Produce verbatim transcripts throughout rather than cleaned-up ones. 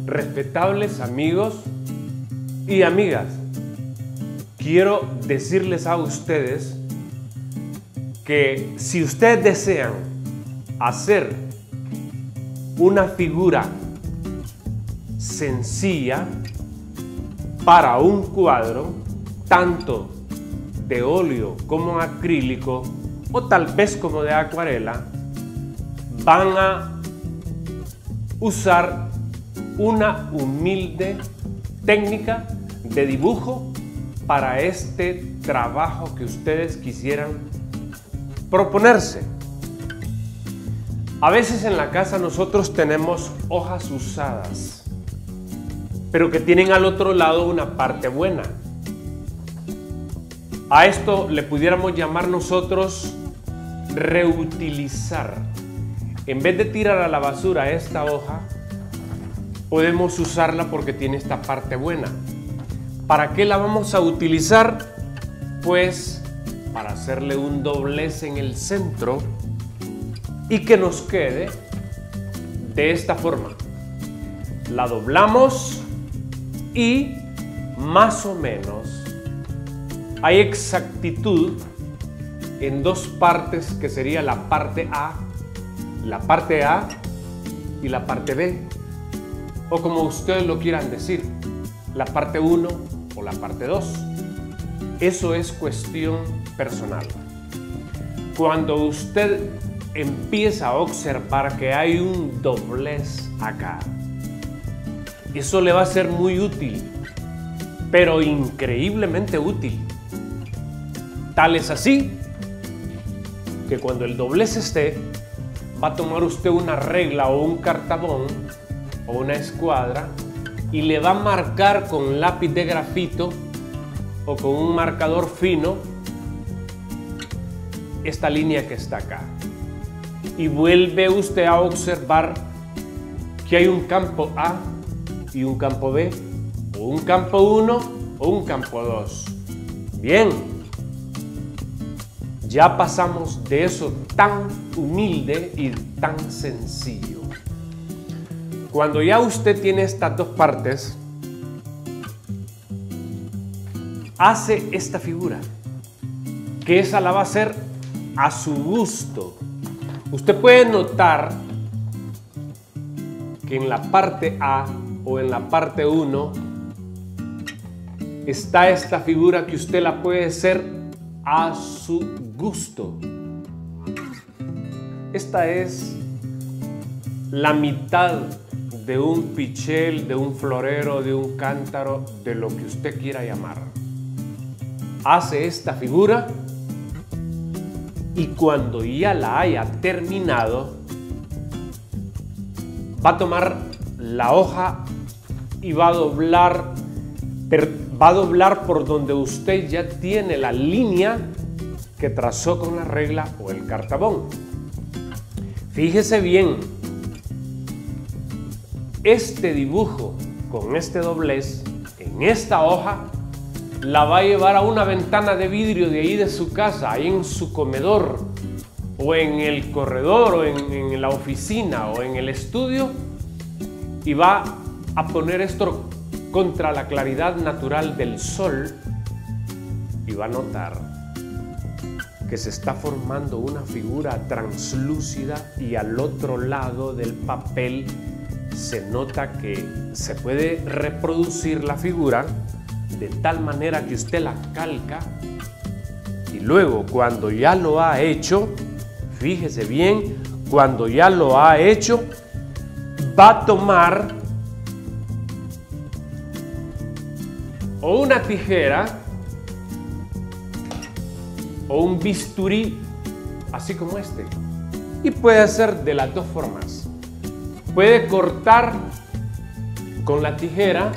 Respetables amigos y amigas, quiero decirles a ustedes que si ustedes desean hacer una figura sencilla para un cuadro, tanto de óleo como acrílico o tal vez como de acuarela, van a usar una humilde técnica de dibujo para este trabajo que ustedes quisieran proponerse. A veces en la casa nosotros tenemos hojas usadas, pero que tienen al otro lado una parte buena. A esto le pudiéramos llamar nosotros reutilizar. En vez de tirar a la basura esta hoja, podemos usarla porque tiene esta parte buena. ¿Para qué la vamos a utilizar? Pues para hacerle un doblez en el centro y que nos quede de esta forma. La doblamos y más o menos hay exactitud en dos partes, que sería la parte A, la parte A y la parte B, o como ustedes lo quieran decir, la parte uno o la parte dos. Eso es cuestión personal. Cuando usted empieza a observar que hay un doblez acá, eso le va a ser muy útil, pero increíblemente útil. Tal es así que cuando el doblez esté, va a tomar usted una regla o un cartabón o una escuadra y le va a marcar con lápiz de grafito o con un marcador fino esta línea que está acá. Y vuelve usted a observar que hay un campo A y un campo B, o un campo uno o un campo dos. Bien, ya pasamos de eso tan humilde y tan sencillo. Cuando ya usted tiene estas dos partes, hace esta figura, que esa la va a hacer a su gusto. Usted puede notar que en la parte A o en la parte uno está esta figura que usted la puede hacer a su gusto. Esta es la mitad de un pichel, de un florero, de un cántaro, de lo que usted quiera llamar. Hace esta figura y cuando ya la haya terminado, va a tomar la hoja y va a doblar, va a doblar por donde usted ya tiene la línea que trazó con la regla o el cartabón. Fíjese bien, este dibujo con este doblez en esta hoja la va a llevar a una ventana de vidrio de ahí de su casa, ahí en su comedor o en el corredor o en, en la oficina o en el estudio, y va a poner esto contra la claridad natural del sol y va a notar que se está formando una figura translúcida y al otro lado del papel se nota que se puede reproducir la figura de tal manera que usted la calca y luego cuando ya lo ha hecho, fíjese bien, cuando ya lo ha hecho, va a tomar o una tijera o un bisturí, así como este, y puede hacer de las dos formas. Puede cortar con la tijera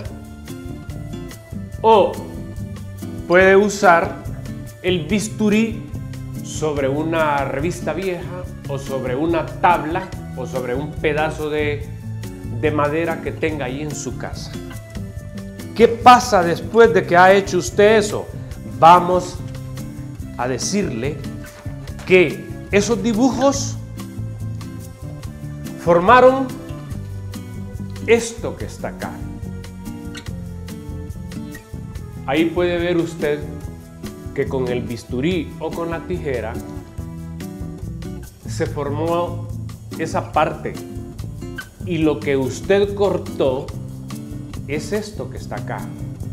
o puede usar el bisturí sobre una revista vieja o sobre una tabla o sobre un pedazo de, de madera que tenga ahí en su casa. ¿Qué pasa después de que ha hecho usted eso? Vamos a decirle que esos dibujos formaron esto que está acá. Ahí puede ver usted que con el bisturí o con la tijera se formó esa parte y lo que usted cortó es esto que está acá.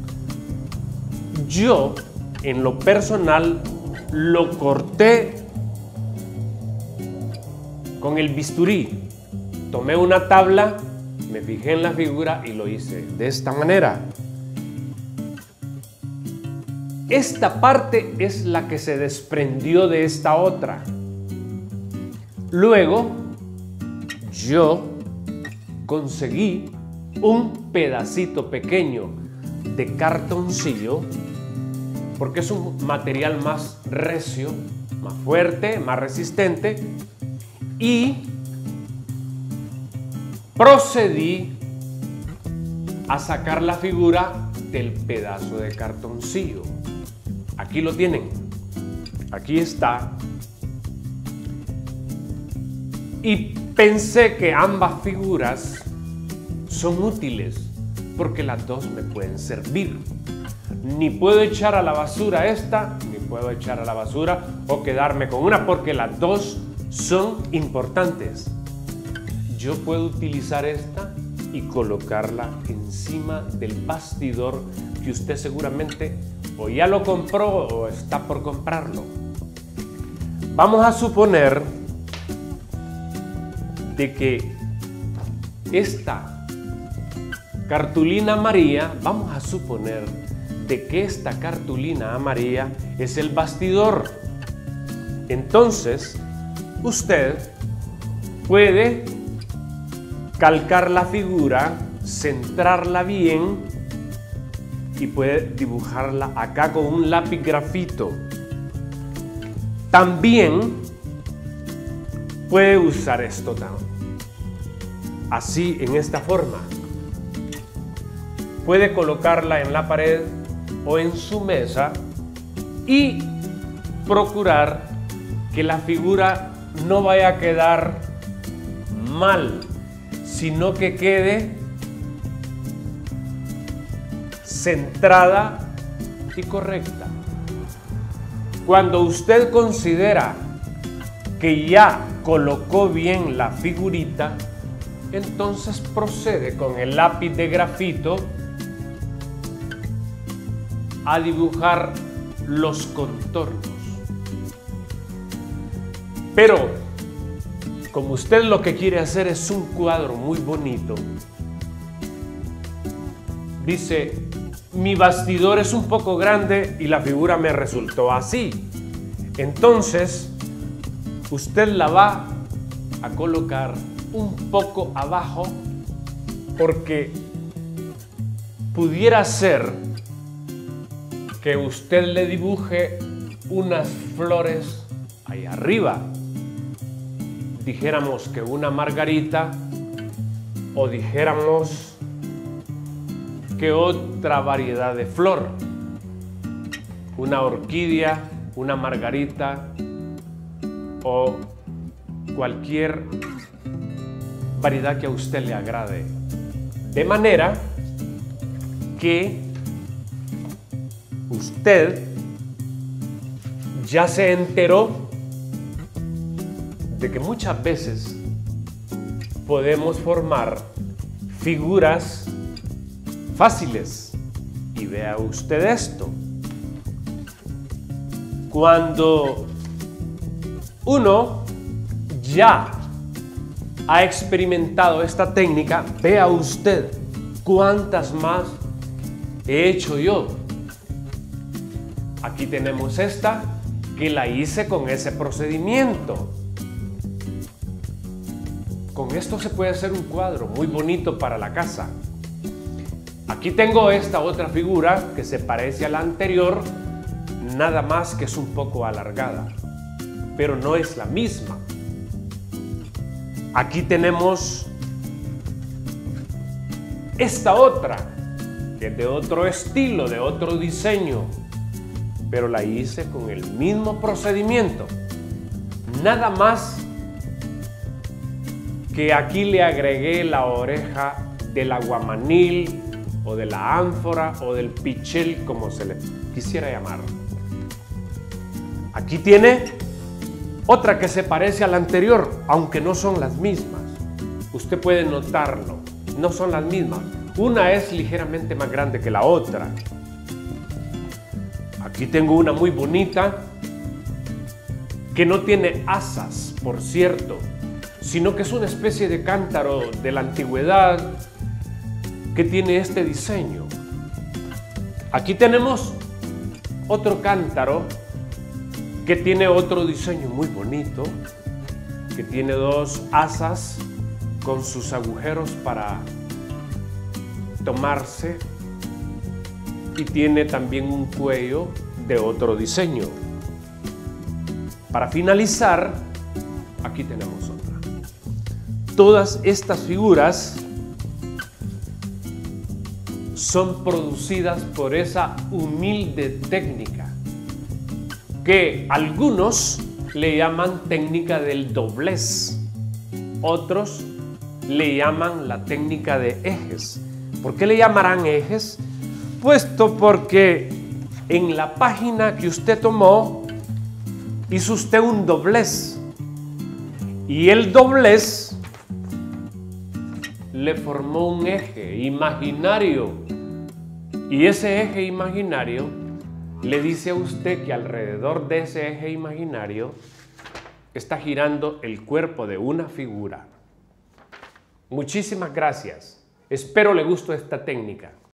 Yo, en lo personal, lo corté con el bisturí. Tomé una tabla, me fijé en la figura y lo hice de esta manera. Esta parte es la que se desprendió de esta otra. Luego, yo conseguí un pedacito pequeño de cartoncillo, porque es un material más recio, más fuerte, más resistente, y procedí a sacar la figura del pedazo de cartoncillo. Aquí lo tienen, aquí está. Y pensé que ambas figuras son útiles porque las dos me pueden servir. Ni puedo echar a la basura esta, ni puedo echar a la basura o quedarme con una, porque las dos son importantes. Yo puedo utilizar esta y colocarla encima del bastidor que usted seguramente o ya lo compró o está por comprarlo. Vamos a suponer de que esta cartulina amarilla, vamos a suponer de que esta cartulina amarilla es el bastidor. Entonces, usted puede calcar la figura, centrarla bien y puede dibujarla acá con un lápiz grafito. También puede usar esto así, en esta forma. Puede colocarla en la pared o en su mesa y procurar que la figura no vaya a quedar mal, sino que quede centrada y correcta. Cuando usted considera que ya colocó bien la figurita, entonces procede con el lápiz de grafito a dibujar los contornos. Pero como usted lo que quiere hacer es un cuadro muy bonito, dice: mi bastidor es un poco grande y la figura me resultó así. Entonces, usted la va a colocar un poco abajo, porque pudiera ser que usted le dibuje unas flores ahí arriba. Dijéramos que una margarita, o dijéramos que otra variedad de flor, una orquídea, una margarita o cualquier variedad que a usted le agrade. De manera que usted ya se enteró de que muchas veces podemos formar figuras fáciles. Y vea usted esto. Cuando uno ya ha experimentado esta técnica, vea usted cuántas más he hecho yo. Aquí tenemos esta que la hice con ese procedimiento. Con esto se puede hacer un cuadro muy bonito para la casa. Aquí tengo esta otra figura que se parece a la anterior, nada más que es un poco alargada, pero no es la misma. Aquí tenemos esta otra, que es de otro estilo, de otro diseño, pero la hice con el mismo procedimiento. Nada más que aquí le agregué la oreja del aguamanil o de la ánfora o del pichel, como se le quisiera llamar. Aquí tiene otra que se parece a la anterior, aunque no son las mismas. Usted puede notarlo, no son las mismas. Una es ligeramente más grande que la otra. Aquí tengo una muy bonita que no tiene asas, por cierto, sino que es una especie de cántaro de la antigüedad que tiene este diseño. Aquí tenemos otro cántaro que tiene otro diseño muy bonito, que tiene dos asas con sus agujeros para tomarse y tiene también un cuello de otro diseño. Para finalizar, aquí tenemos otra. Todas estas figuras son producidas por esa humilde técnica que algunos le llaman técnica del doblez, otros le llaman la técnica de ejes. ¿Por qué le llamarán ejes? Puesto porque en la página que usted tomó hizo usted un doblez y el doblez le formó un eje imaginario y ese eje imaginario le dice a usted que alrededor de ese eje imaginario está girando el cuerpo de una figura. Muchísimas gracias. Espero le guste esta técnica.